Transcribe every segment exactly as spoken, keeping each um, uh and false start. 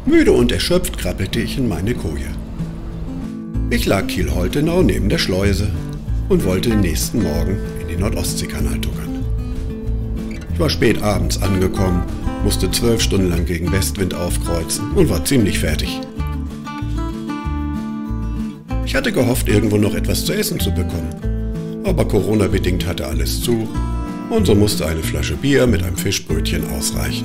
Müde und erschöpft krabbelte ich in meine Koje. Ich lag Kiel-Holtenau neben der Schleuse und wollte den nächsten Morgen in den Nordostseekanal tuckern. Ich war spät abends angekommen, musste zwölf Stunden lang gegen Westwind aufkreuzen und war ziemlich fertig. Ich hatte gehofft, irgendwo noch etwas zu essen zu bekommen, aber Corona-bedingt hatte alles zu und so musste eine Flasche Bier mit einem Fischbrötchen ausreichen.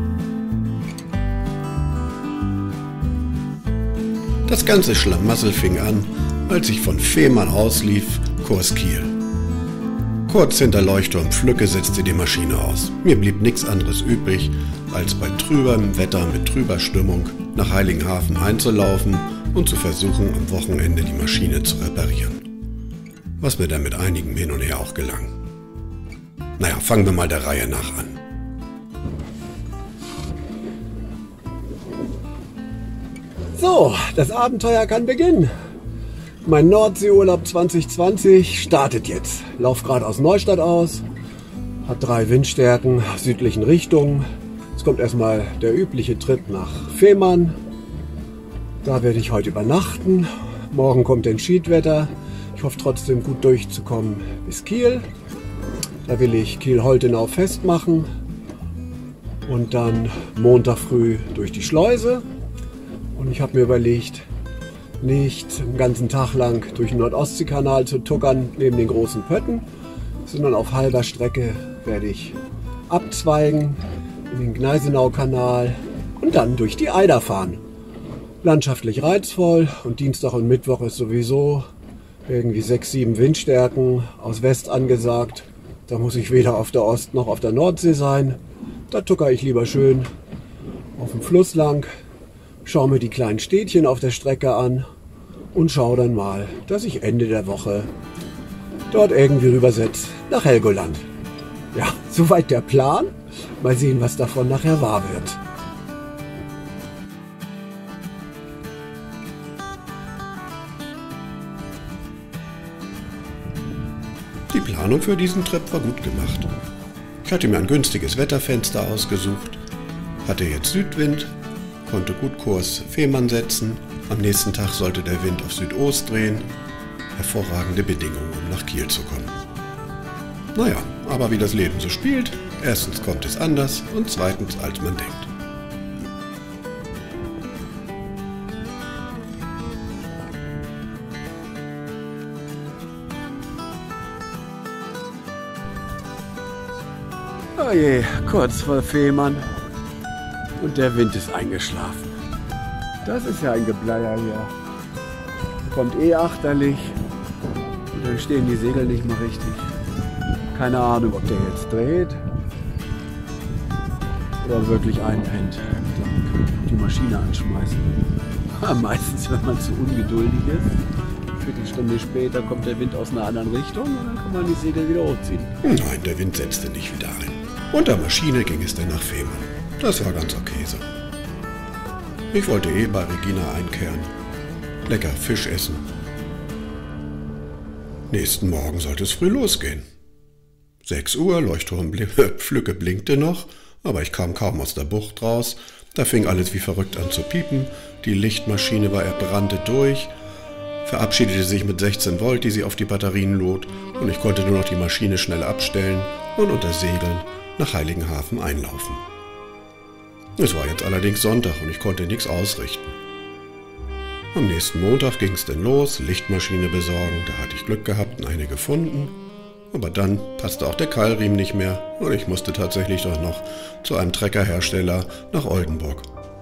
Das ganze Schlamassel fing an, als ich von Fehmarn auslief, Kurs Kiel. Kurz hinter Leuchtturm Flücke setzte die Maschine aus. Mir blieb nichts anderes übrig, als bei trüberem Wetter mit trüber Stimmung nach Heiligenhafen einzulaufen und zu versuchen, am Wochenende die Maschine zu reparieren. Was mir dann mit einigem Hin und Her auch gelang. Naja, fangen wir mal der Reihe nach an. So, das Abenteuer kann beginnen. Mein Nordseeurlaub zwanzig zwanzig startet jetzt. Lauf gerade aus Neustadt aus, hat drei Windstärken südlichen Richtungen. Es kommt erstmal der übliche Trip nach Fehmarn. Da werde ich heute übernachten. Morgen kommt ein Schiedwetter. Ich hoffe trotzdem gut durchzukommen bis Kiel. Da will ich Kiel-Holtenau festmachen und dann Montag früh durch die Schleuse. Und ich habe mir überlegt, nicht den ganzen Tag lang durch den Nordostseekanal zu tuckern neben den großen Pötten, sondern auf halber Strecke werde ich abzweigen in den Gneisenau-Kanal und dann durch die Eider fahren. Landschaftlich reizvoll und Dienstag und Mittwoch ist sowieso irgendwie sechs, sieben Windstärken aus West angesagt. Da muss ich weder auf der Ost- noch auf der Nordsee sein. Da tucker ich lieber schön auf dem Fluss lang, schaue mir die kleinen Städtchen auf der Strecke an und schaue dann mal, dass ich Ende der Woche dort irgendwie rübersetze nach Helgoland. Ja, soweit der Plan. Mal sehen, was davon nachher wahr wird. Die Planung für diesen Trip war gut gemacht. Ich hatte mir ein günstiges Wetterfenster ausgesucht, hatte jetzt Südwind, konnte gut Kurs Fehmarn setzen. Am nächsten Tag sollte der Wind auf Südost drehen. Hervorragende Bedingungen, um nach Kiel zu kommen. Naja, aber wie das Leben so spielt, erstens kommt es anders und zweitens, als man denkt. Oh je, kurz vor Fehmarn und der Wind ist eingeschlafen. Das ist ja ein Gebleier hier. Kommt eh achterlich und dann stehen die Segel nicht mehr richtig. Keine Ahnung, ob der jetzt dreht oder wirklich einpennt. Dann die Maschine anschmeißen. Meistens, wenn man zu ungeduldig ist. Eine Viertelstunde später kommt der Wind aus einer anderen Richtung und dann kann man die Segel wieder hochziehen. Nein, der Wind setzte nicht wieder ein. Unter Maschine ging es dann nach Fehmarn. Das war ganz okay so. Ich wollte eh bei Regina einkehren. Lecker Fisch essen. Nächsten Morgen sollte es früh losgehen. sechs Uhr, Leuchtturm Flücke blinkte noch, aber ich kam kaum aus der Bucht raus. Da fing alles wie verrückt an zu piepen. Die Lichtmaschine war erbrannte durch, verabschiedete sich mit sechzehn Volt, die sie auf die Batterien lud, und ich konnte nur noch die Maschine schnell abstellen und unter Segeln nach Heiligenhafen einlaufen. Es war jetzt allerdings Sonntag und ich konnte nichts ausrichten. Am nächsten Montag ging es dann los, Lichtmaschine besorgen, da hatte ich Glück gehabt und eine gefunden. Aber dann passte auch der Keilriemen nicht mehr und ich musste tatsächlich doch noch zu einem Treckerhersteller nach Oldenburg.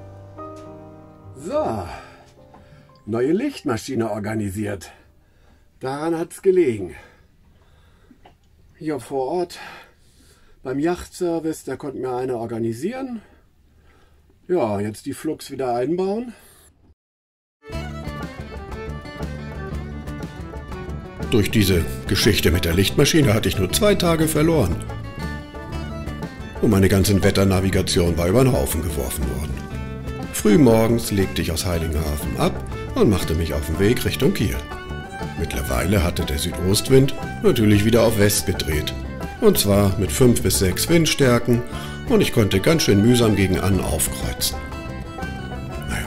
So, neue Lichtmaschine organisiert. Daran hat's gelegen. Hier vor Ort beim Yachtservice, da konnte mir einer organisieren. Ja, jetzt die Flux wieder einbauen. Durch diese Geschichte mit der Lichtmaschine hatte ich nur zwei Tage verloren. Und meine ganze Wetternavigation war über den Haufen geworfen worden. Frühmorgens legte ich aus Heiligenhafen ab und machte mich auf den Weg Richtung Kiel. Mittlerweile hatte der Südostwind natürlich wieder auf West gedreht. Und zwar mit fünf bis sechs Windstärken und ich konnte ganz schön mühsam gegen an aufkreuzen. Naja,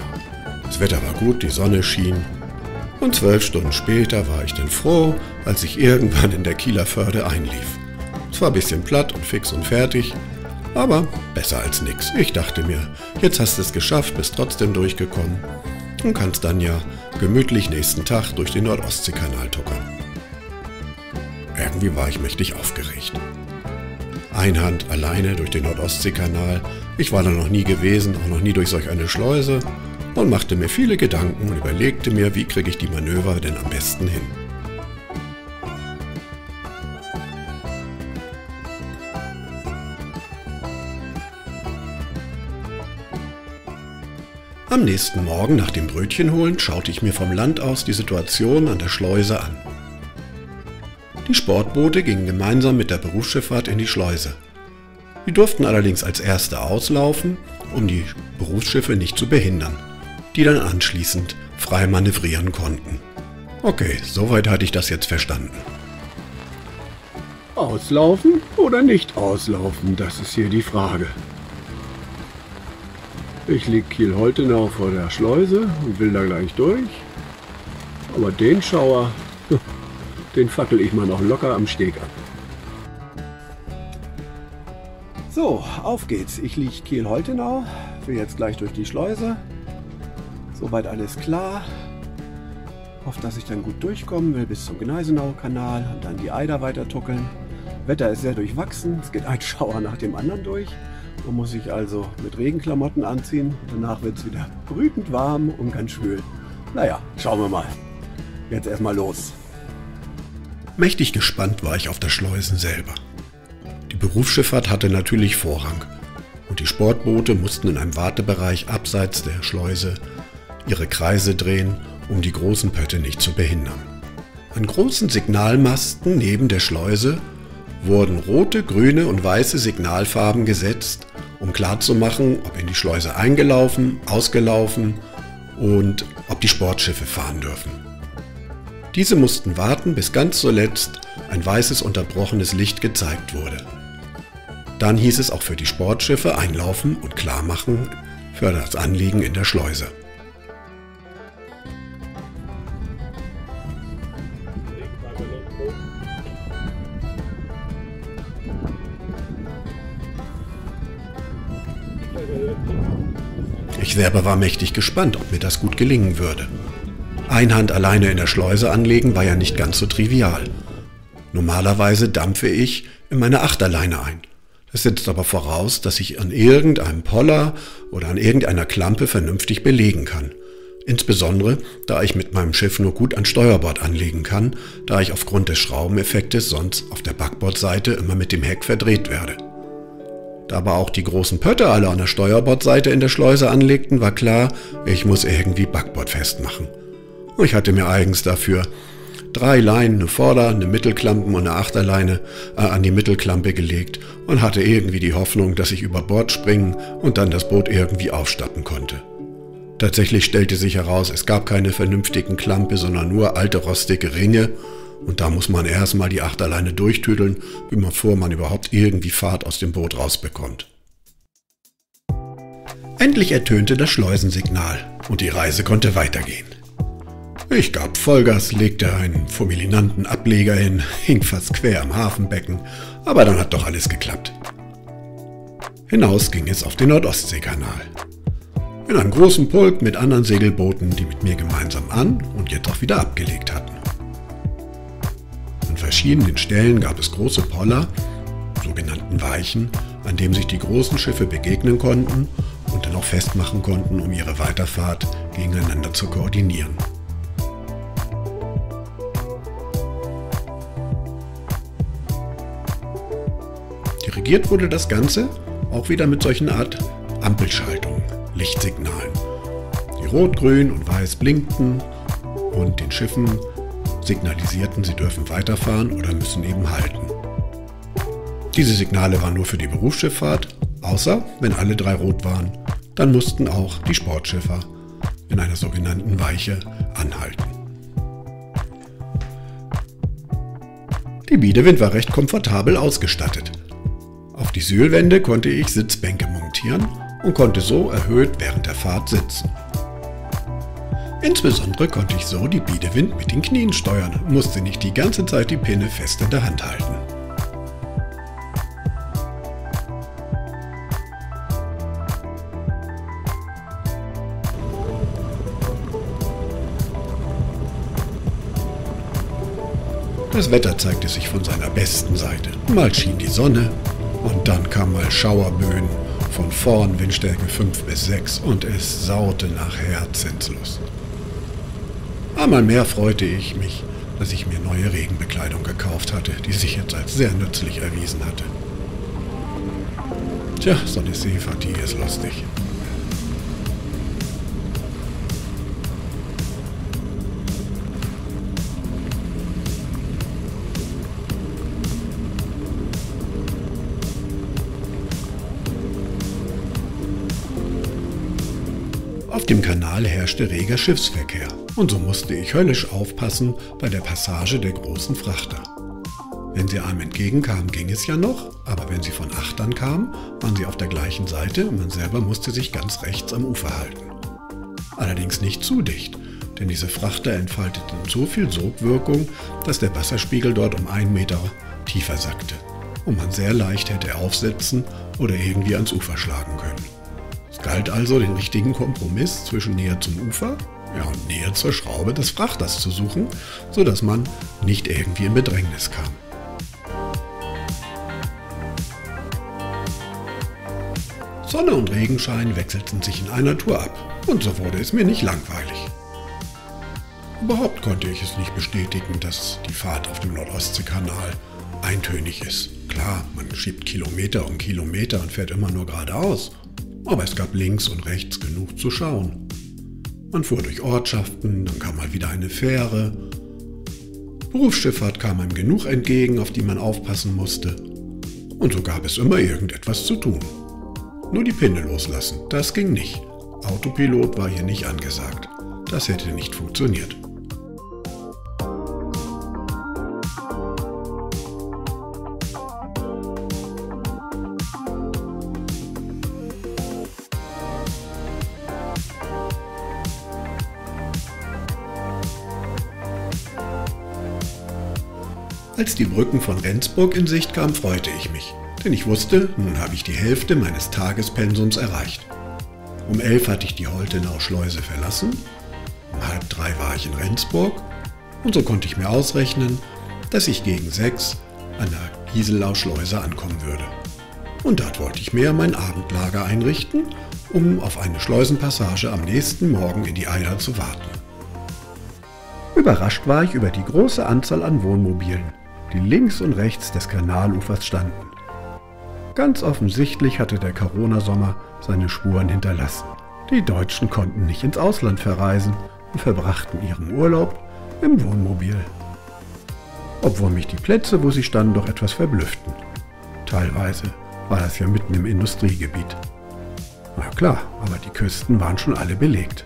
Wetter war gut, die Sonne schien. Und zwölf Stunden später war ich dann froh, als ich irgendwann in der Kieler Förde einlief. Zwar ein bisschen platt und fix und fertig, aber besser als nix. Ich dachte mir, jetzt hast du es geschafft, bist trotzdem durchgekommen und kannst dann ja gemütlich nächsten Tag durch den Nord-Ostsee-Kanal tuckern. Irgendwie war ich mächtig aufgeregt. Einhand alleine durch den Nord-Ostsee-Kanal. Ich war da noch nie gewesen, auch noch nie durch solch eine Schleuse und machte mir viele Gedanken und überlegte mir, wie kriege ich die Manöver denn am besten hin. Am nächsten Morgen nach dem Brötchenholen schaute ich mir vom Land aus die Situation an der Schleuse an. Die Sportboote gingen gemeinsam mit der Berufsschifffahrt in die Schleuse. Die durften allerdings als erste auslaufen, um die Berufsschiffe nicht zu behindern, die dann anschließend frei manövrieren konnten. Okay, soweit hatte ich das jetzt verstanden. Auslaufen oder nicht auslaufen, das ist hier die Frage. Ich liege Kiel-Holtenau vor der Schleuse und will da gleich durch. Aber den Schauer, den fackel ich mal noch locker am Steg ab. So, auf geht's. Ich liege Kiel-Holtenau, will jetzt gleich durch die Schleuse. Soweit alles klar. Hoffe, dass ich dann gut durchkommen will bis zum Gneisenau-Kanal und dann die Eider weiter tuckeln. Wetter ist sehr durchwachsen, es geht ein Schauer nach dem anderen durch. Man muss sich also mit Regenklamotten anziehen. Danach wird es wieder brütend warm und ganz schwül. Naja, schauen wir mal. Jetzt erstmal los. Mächtig gespannt war ich auf das Schleusen selber. Die Berufsschifffahrt hatte natürlich Vorrang und die Sportboote mussten in einem Wartebereich abseits der Schleuse ihre Kreise drehen, um die großen Pötte nicht zu behindern. An großen Signalmasten neben der Schleuse wurden rote, grüne und weiße Signalfarben gesetzt, um klarzumachen, ob in die Schleuse eingelaufen, ausgelaufen und ob die Sportschiffe fahren dürfen. Diese mussten warten, bis ganz zuletzt ein weißes unterbrochenes Licht gezeigt wurde. Dann hieß es auch für die Sportschiffe einlaufen und klarmachen für das Anliegen in der Schleuse. Ich selber war mächtig gespannt, ob mir das gut gelingen würde. Einhand alleine in der Schleuse anlegen war ja nicht ganz so trivial. Normalerweise dampfe ich in meine Achterleine ein. Das setzt aber voraus, dass ich an irgendeinem Poller oder an irgendeiner Klampe vernünftig belegen kann. Insbesondere, da ich mit meinem Schiff nur gut an Steuerbord anlegen kann, da ich aufgrund des Schraubeneffektes sonst auf der Backbordseite immer mit dem Heck verdreht werde. Da aber auch die großen Pötte alle an der Steuerbordseite in der Schleuse anlegten, war klar, ich muss irgendwie Backbord festmachen. Ich hatte mir eigens dafür drei Leinen, eine Vorder-, eine Mittelklampen und eine Achterleine äh, an die Mittelklampe gelegt und hatte irgendwie die Hoffnung, dass ich über Bord springen und dann das Boot irgendwie aufstatten konnte. Tatsächlich stellte sich heraus, es gab keine vernünftigen Klampe, sondern nur alte rostige Ringe. Und da muss man erstmal die Achterleine durchtüdeln, bevor man überhaupt irgendwie Fahrt aus dem Boot rausbekommt. Endlich ertönte das Schleusensignal und die Reise konnte weitergehen. Ich gab Vollgas, legte einen fulminanten Ableger hin, hing fast quer am Hafenbecken, aber dann hat doch alles geklappt. Hinaus ging es auf den Nord-Ostsee-Kanal. In einem großen Pulk mit anderen Segelbooten, die mit mir gemeinsam an und jetzt auch wieder abgelegt hatten. An verschiedenen Stellen gab es große Poller, sogenannten Weichen, an denen sich die großen Schiffe begegnen konnten und dann auch festmachen konnten, um ihre Weiterfahrt gegeneinander zu koordinieren. Dirigiert wurde das Ganze auch wieder mit solchen Art Ampelschaltungen, Lichtsignalen, die rot, grün und weiß blinkten und den Schiffen signalisierten, sie dürfen weiterfahren oder müssen eben halten. Diese Signale waren nur für die Berufsschifffahrt, außer wenn alle drei rot waren, dann mussten auch die Sportschiffer in einer sogenannten Weiche anhalten. Die Biederwind war recht komfortabel ausgestattet. Auf die Sühlwände konnte ich Sitzbänke montieren und konnte so erhöht während der Fahrt sitzen. Insbesondere konnte ich so die Biedewind mit den Knien steuern und musste nicht die ganze Zeit die Pinne fest in der Hand halten. Das Wetter zeigte sich von seiner besten Seite. Mal schien die Sonne und dann kam mal Schauerböen, von vorn Windstärke fünf bis sechs und es saute nach Herzenslust. Einmal mehr freute ich mich, dass ich mir neue Regenbekleidung gekauft hatte, die sich jetzt als sehr nützlich erwiesen hatte. Tja, so eine Seefahrt, die ist lustig. Auf dem Kanal herrschte reger Schiffsverkehr und so musste ich höllisch aufpassen bei der Passage der großen Frachter. Wenn sie einem entgegenkamen, ging es ja noch, aber wenn sie von Achtern kamen, waren sie auf der gleichen Seite und man selber musste sich ganz rechts am Ufer halten. Allerdings nicht zu dicht, denn diese Frachter entfalteten so viel Sogwirkung, dass der Wasserspiegel dort um einen Meter tiefer sackte und man sehr leicht hätte aufsetzen oder irgendwie ans Ufer schlagen können. Es galt also, den richtigen Kompromiss zwischen Nähe zum Ufer, ja, und Nähe zur Schraube des Frachters zu suchen, sodass man nicht irgendwie in Bedrängnis kam. Sonne und Regenschein wechselten sich in einer Tour ab und so wurde es mir nicht langweilig. Überhaupt konnte ich es nicht bestätigen, dass die Fahrt auf dem Nordostseekanal eintönig ist. Klar, man schiebt Kilometer um Kilometer und fährt immer nur geradeaus. Aber es gab links und rechts genug zu schauen. Man fuhr durch Ortschaften, dann kam mal wieder eine Fähre. Berufsschifffahrt kam einem genug entgegen, auf die man aufpassen musste. Und so gab es immer irgendetwas zu tun. Nur die Pinne loslassen, das ging nicht. Autopilot war hier nicht angesagt. Das hätte nicht funktioniert. Als die Brücken von Rendsburg in Sicht kamen, freute ich mich, denn ich wusste, nun habe ich die Hälfte meines Tagespensums erreicht. Um elf hatte ich die Holtenau-Schleuse verlassen, um halb drei war ich in Rendsburg und so konnte ich mir ausrechnen, dass ich gegen sechs an der Gieselau-Schleuse ankommen würde. Und dort wollte ich mir mein Abendlager einrichten, um auf eine Schleusenpassage am nächsten Morgen in die Eider zu warten. Überrascht war ich über die große Anzahl an Wohnmobilen, die links und rechts des Kanalufers standen. Ganz offensichtlich hatte der Corona-Sommer seine Spuren hinterlassen. Die Deutschen konnten nicht ins Ausland verreisen und verbrachten ihren Urlaub im Wohnmobil. Obwohl mich die Plätze, wo sie standen, doch etwas verblüfften. Teilweise war das ja mitten im Industriegebiet. Na klar, aber die Küsten waren schon alle belegt.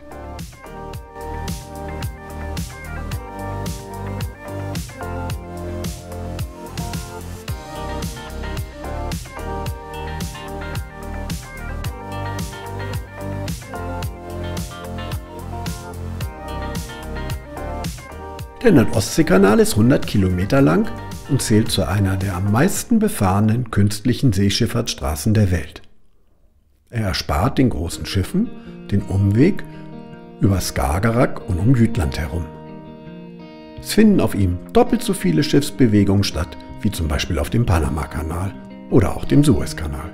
Der Nord-Ostsee-Kanal ist hundert Kilometer lang und zählt zu einer der am meisten befahrenen künstlichen Seeschifffahrtsstraßen der Welt. Er erspart den großen Schiffen den Umweg über Skagerrak und um Jütland herum. Es finden auf ihm doppelt so viele Schiffsbewegungen statt, wie zum Beispiel auf dem Panamakanal oder auch dem Suezkanal.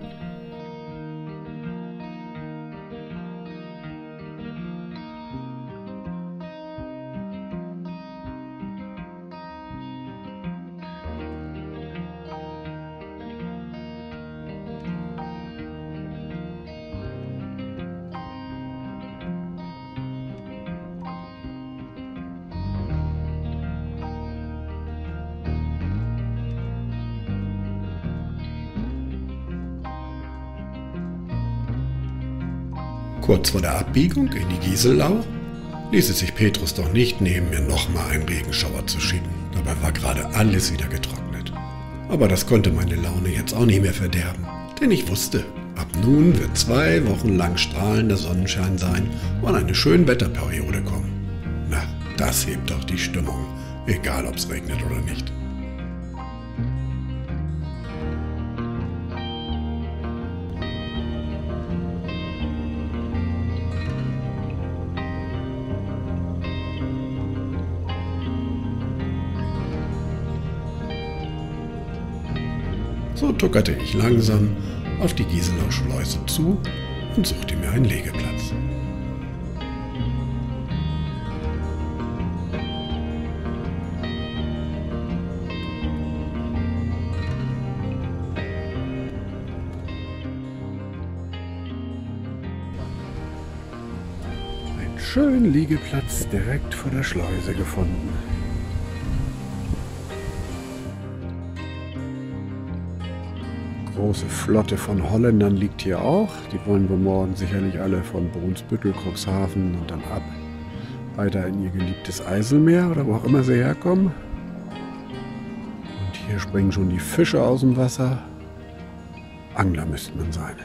Kurz vor der Abbiegung in die Gieselau ließ es sich Petrus doch nicht nehmen, mir nochmal einen Regenschauer zu schicken. Dabei war gerade alles wieder getrocknet. Aber das konnte meine Laune jetzt auch nicht mehr verderben. Denn ich wusste, ab nun wird zwei Wochen lang strahlender Sonnenschein sein und eine schöne Wetterperiode kommen. Das hebt doch die Stimmung, egal ob es regnet oder nicht. So tuckerte ich langsam auf die Gieselau-Schleuse zu und suchte mir einen Legeplatz. Einen schönen Liegeplatz direkt vor der Schleuse gefunden. Große Flotte von Holländern liegt hier auch. Die wollen wir morgen sicherlich alle von Brunsbüttel, Cuxhaven und dann ab weiter in ihr geliebtes Eiselmeer oder wo auch immer sie herkommen. Und hier springen schon die Fische aus dem Wasser. Angler müsste man sein.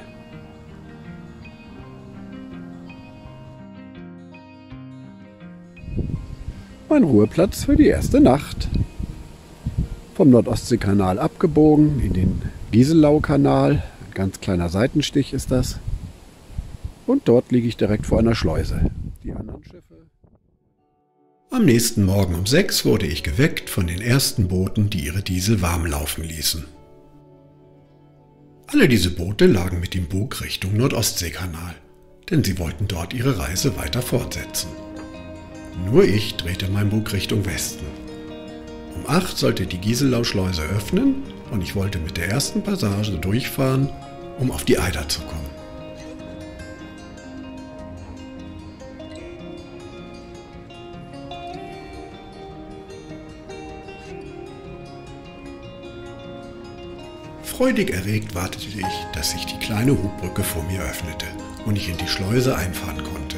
Mein Ruheplatz für die erste Nacht. Vom Nordostseekanal abgebogen in den Gieselau-Kanal. Ein ganz kleiner Seitenstich ist das. Und dort liege ich direkt vor einer Schleuse. Die anderen Schiffe. Am nächsten Morgen um sechs wurde ich geweckt von den ersten Booten, die ihre Diesel warm laufen ließen. Alle diese Boote lagen mit dem Bug Richtung Nordostseekanal, denn sie wollten dort ihre Reise weiter fortsetzen. Nur ich drehte mein Bug Richtung Westen. Um acht sollte die Gieselau-Schleuse öffnen und ich wollte mit der ersten Passage durchfahren, um auf die Eider zu kommen. Freudig erregt wartete ich, dass sich die kleine Hubbrücke vor mir öffnete und ich in die Schleuse einfahren konnte.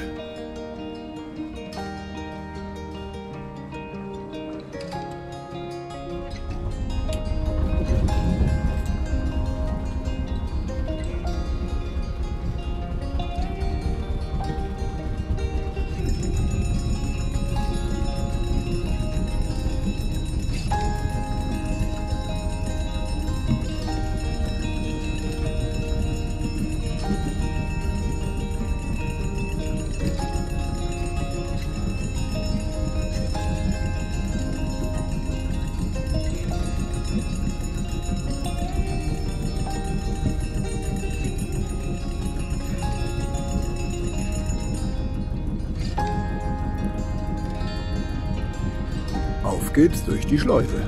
Auf geht's durch die Schleuse.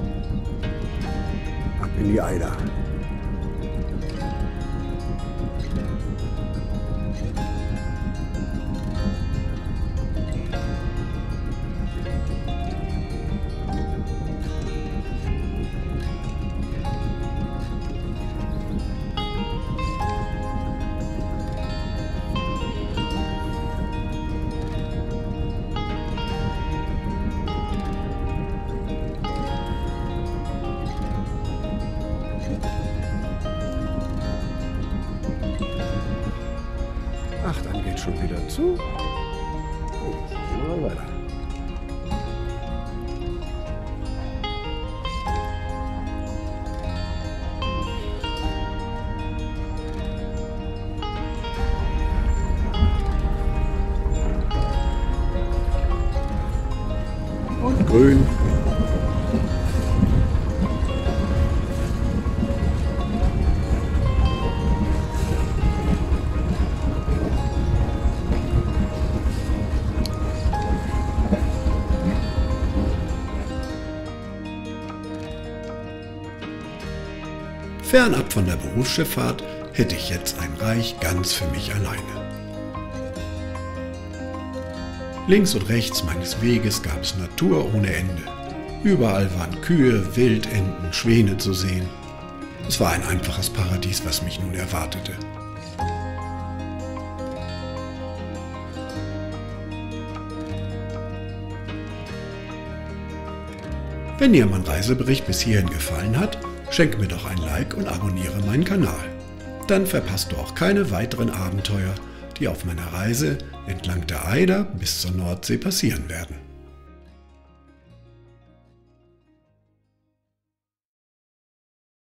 Ab in die Eider. Ach, dann geht schon wieder zu. Gut, gehen wir mal weiter. Und grün. Fernab von der Berufsschifffahrt hätte ich jetzt ein Reich ganz für mich alleine. Links und rechts meines Weges gab es Natur ohne Ende. Überall waren Kühe, Wildenten, Schwäne zu sehen. Es war ein einfaches Paradies, was mich nun erwartete. Wenn dir mein Reisebericht bis hierhin gefallen hat, schenk mir doch ein Like und abonniere meinen Kanal. Dann verpasst du auch keine weiteren Abenteuer, die auf meiner Reise entlang der Eider bis zur Nordsee passieren werden.